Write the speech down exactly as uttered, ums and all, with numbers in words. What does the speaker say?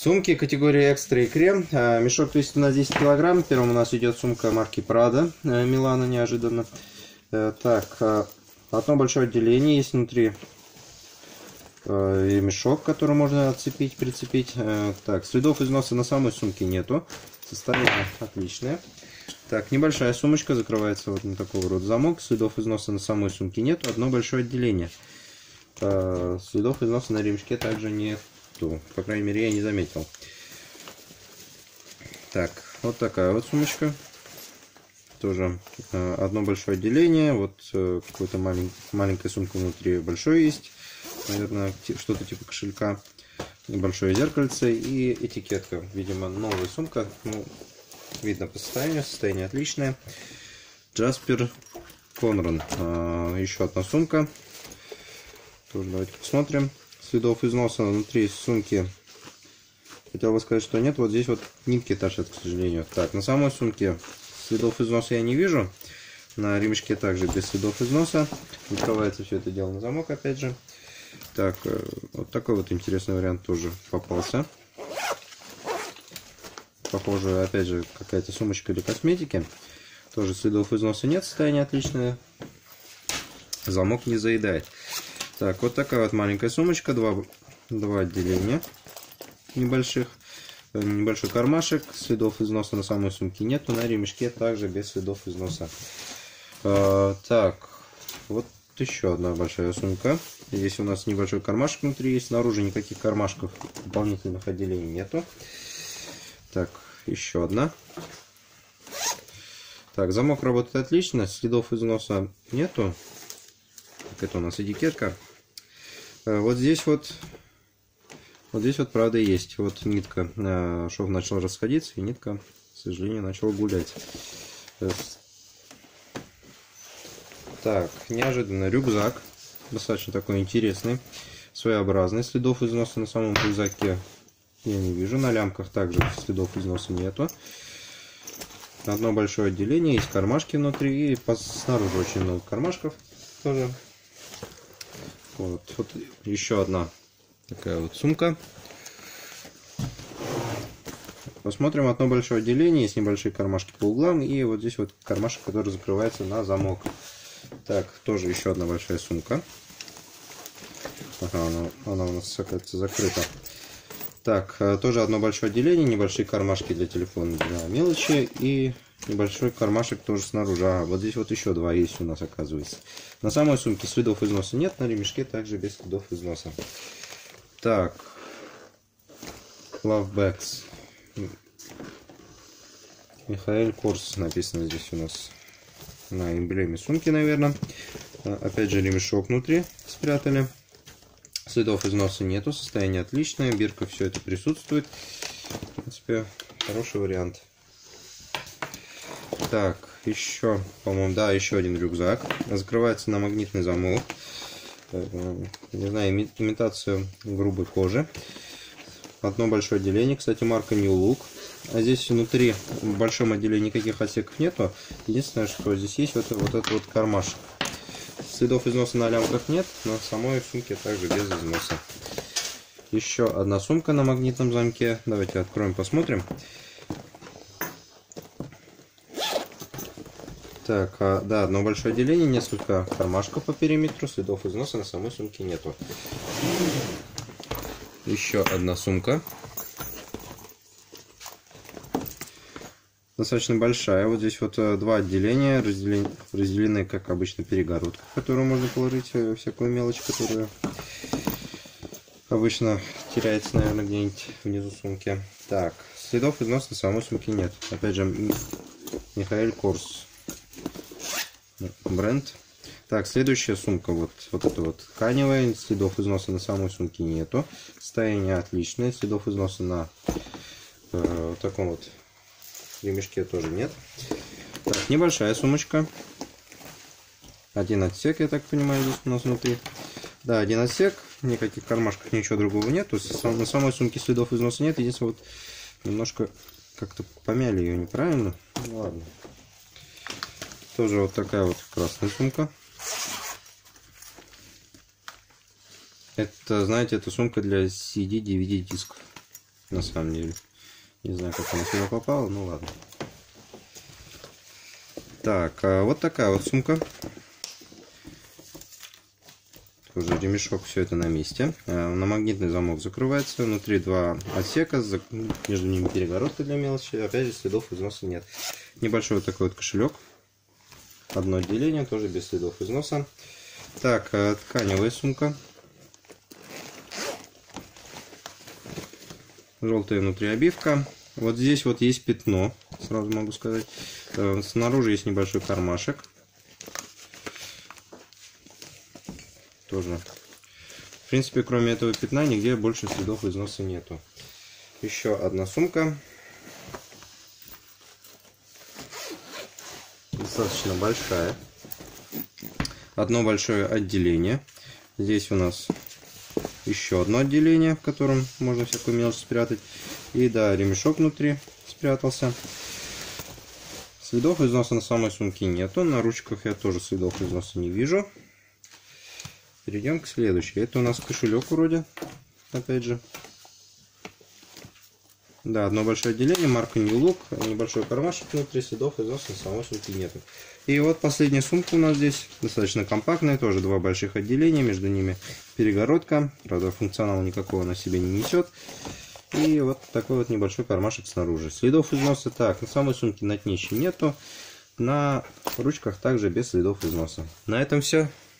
Сумки категории экстра и крем. Мешок весит на десять килограмм. Первым у нас идет сумка марки Prada, Милана, неожиданно. Так, одно большое отделение, есть внутри ремешок, который можно отцепить, прицепить. Так, следов износа на самой сумке нету. Состояние отличное. Так, небольшая сумочка, закрывается вот на такой вот замок. Следов износа на самой сумке нету. Одно большое отделение. Следов износа на ремешке также нету. По крайней мере, я не заметил. Так, вот такая вот сумочка. Тоже одно большое отделение. Вот какой-то малень... маленькая сумка внутри, большой есть. Наверное, что-то типа кошелька. Небольшое зеркальце и этикетка. Видимо, новая сумка. Ну, видно по состоянию. Состояние отличное. Джаспер Конрон. Еще одна сумка. Тоже давайте посмотрим. Следов износа внутри сумки. Хотел бы сказать, что нет. Вот здесь вот нитки торчат, к сожалению. Так, на самой сумке следов износа я не вижу. На ремешке также без следов износа. Закрывается все это дело на замок, опять же. Так, вот такой вот интересный вариант тоже попался. Похоже, опять же, какая-то сумочка для косметики. Тоже следов износа нет, состояние отличное. Замок не заедает. Так, вот такая вот маленькая сумочка, два, два отделения небольших, небольшой кармашек, следов износа на самой сумке нету, на ремешке также без следов износа. А, так, вот еще одна большая сумка. Здесь у нас небольшой кармашек внутри есть, снаружи никаких кармашков дополнительных отделений нету. Так, еще одна. Так, замок работает отлично, следов износа нету. Так, это у нас этикетка. Вот здесь вот, вот здесь вот, правда, есть. Вот нитка, шов начал расходиться, и нитка, к сожалению, начала гулять. Так, неожиданно рюкзак, достаточно такой интересный, своеобразный. Следов износа на самом рюкзаке я не вижу. На лямках также следов износа нету. Одно большое отделение, есть кармашки внутри, и снаружи очень много кармашков тоже. Вот, вот еще одна такая вот сумка. Посмотрим, одно большое отделение, есть небольшие кармашки по углам, и вот здесь вот кармашек, который закрывается на замок. Так, тоже еще одна большая сумка. Ага, она, она у нас, оказывается, закрыта. Так, тоже одно большое отделение, небольшие кармашки для телефона, для мелочи, и небольшой кармашек тоже снаружи. А, вот здесь вот еще два есть у нас, оказывается. На самой сумке следов износа нет, на ремешке также без следов износа. Так, Love Bags. Михаэль Корс написано здесь у нас на эмблеме сумки, наверное. Опять же, ремешок внутри спрятали. Следов износа нету, состояние отличное, бирка, все это присутствует. В принципе, хороший вариант. Так, еще, по-моему, да, еще один рюкзак. Закрывается на магнитный замок. Не знаю, имитацию грубой кожи. Одно большое отделение, кстати, марка New Look. А здесь внутри в большом отделении никаких отсеков нету. Единственное, что здесь есть вот, вот этот вот кармашек. Следов износа на лямках нет, но в самой сумке также без износа. Еще одна сумка на магнитном замке. Давайте откроем, посмотрим. Так, а, да, одно большое отделение, несколько кармашков по периметру, следов износа на самой сумке нету. Еще одна сумка. Достаточно большая. Вот здесь вот два отделения, разделены, разделены как обычно, перегородкой, в которую можно положить всякую мелочь, которая обычно теряется, наверное, где-нибудь внизу сумки. Так, следов износа на самой сумке нет. Опять же, Михаэль Корс бренд. Так, следующая сумка, вот, вот эта вот тканевая, следов износа на самой сумке нету. Состояние отличное, следов износа на э, таком вот ремешке тоже нет. Так, небольшая сумочка. Один отсек, я так понимаю, здесь у нас внутри. Да, один отсек, никаких кармашков, ничего другого нету. На самой сумке следов износа нет. Единственное, вот немножко как-то помяли ее неправильно. Ну, ладно. Тоже вот такая вот красная сумка. Это, знаете, это сумка для си ди ди ви ди дисков. на самом деле. Не знаю, как она сюда попала, ну ладно. Так, а вот такая вот сумка. Уже ремешок, все это на месте. На магнитный замок закрывается. Внутри два отсека, между ними перегородка для мелочи. Опять же, следов износа нет. Небольшой вот такой вот кошелек. Одно отделение, тоже без следов износа. Так, тканевая сумка. Желтая внутри обивка. Вот здесь вот есть пятно, сразу могу сказать. Снаружи есть небольшой кармашек. Тоже. В принципе, кроме этого пятна, нигде больше следов износа нету. Еще одна сумка. Достаточно большая. Одно большое отделение. Здесь у нас еще одно отделение, в котором можно всякую мелочь спрятать. И да, ремешок внутри спрятался. Следов износа на самой сумке нету. На ручках я тоже следов износа не вижу. Перейдем к следующей. Это у нас кошелек вроде. Опять же. Да, одно большое отделение, марка New Look, небольшой кармашек внутри, следов износа на самой сумке нету. И вот последняя сумка у нас здесь, достаточно компактная, тоже два больших отделения, между ними перегородка, правда функционала никакого на себе не несет. И вот такой вот небольшой кармашек снаружи. Следов износа, так, на самой сумке на днище нету, на ручках также без следов износа. На этом все.